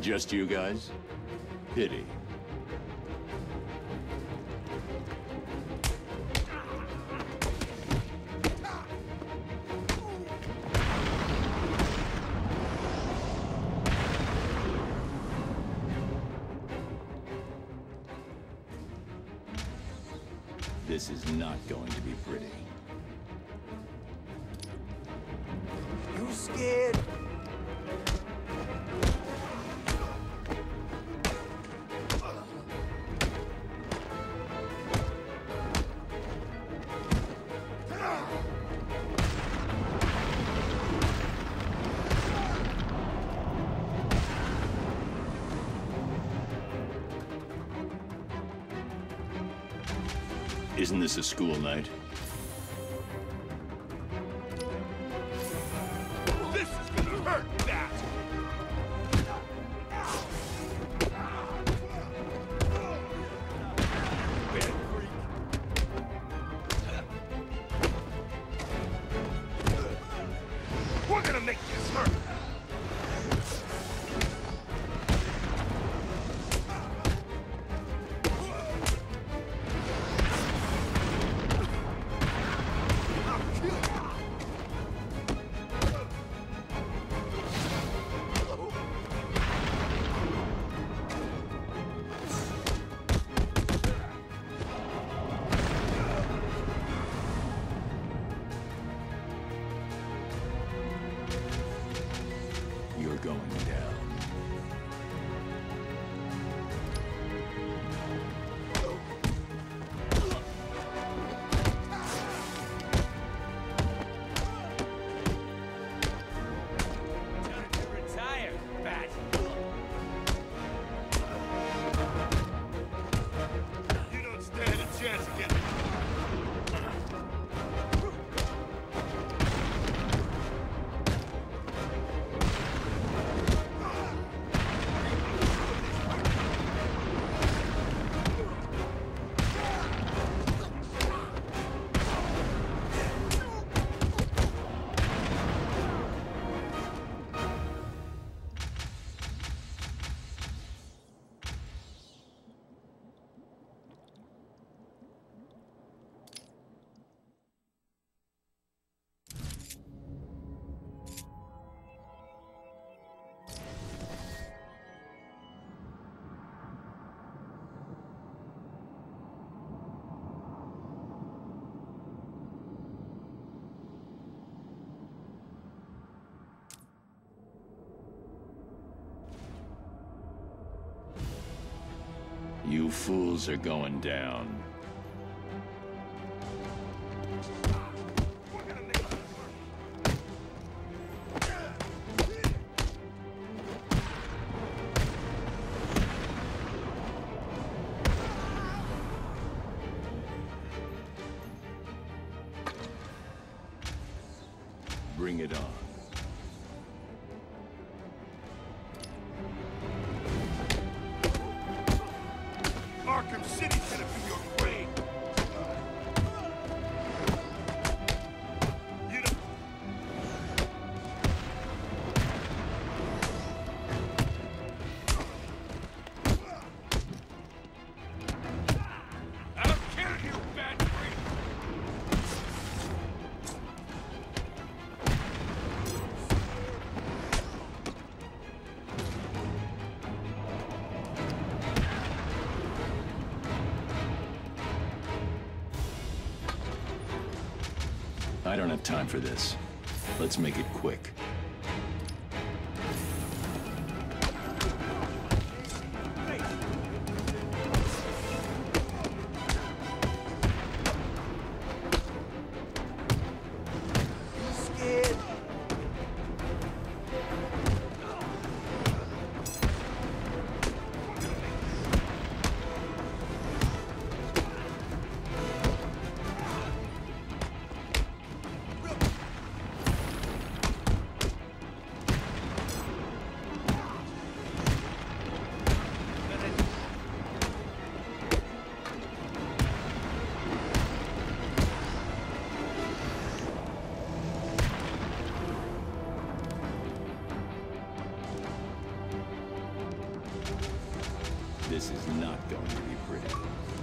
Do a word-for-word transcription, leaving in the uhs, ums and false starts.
Just you guys? Pity. This is not going to be pretty. You scared? Isn't this a school night? This is gonna hurt that! Bad freak. We're gonna make this hurt! You're going down. Time to retire, Bat. You don't stand a chance against me. You fools are going down. Bring it on. Arkham City's gonna be your grave. You don't... I'll kill you, bad freak! I don't have time for this. Let's make it quick. Scared? This is not going to be pretty.